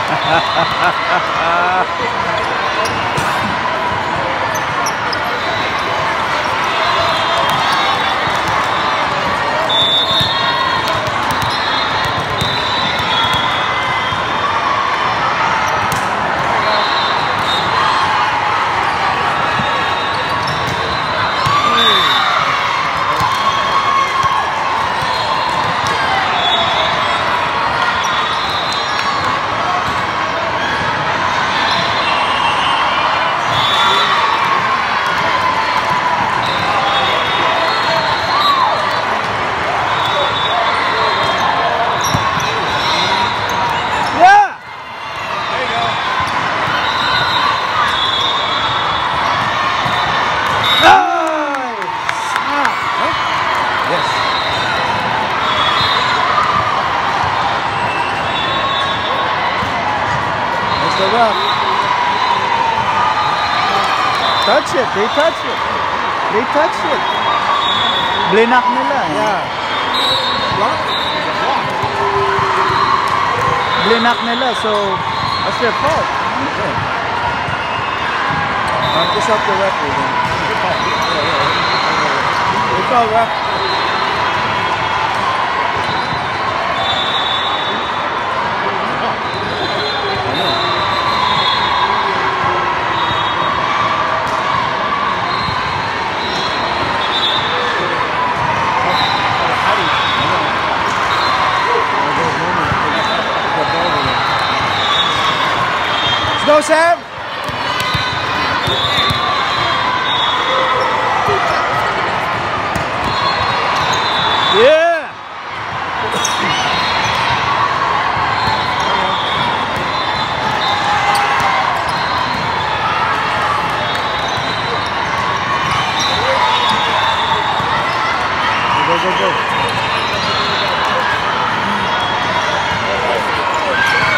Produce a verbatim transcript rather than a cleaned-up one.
Touch it, they touch it. They touch it. Blinak nila. Yeah. Block? Blinak nila, so that's their fault. Okay. Mark this up the record then. It's all ref. Go, Sam! Yeah! Go, go, go.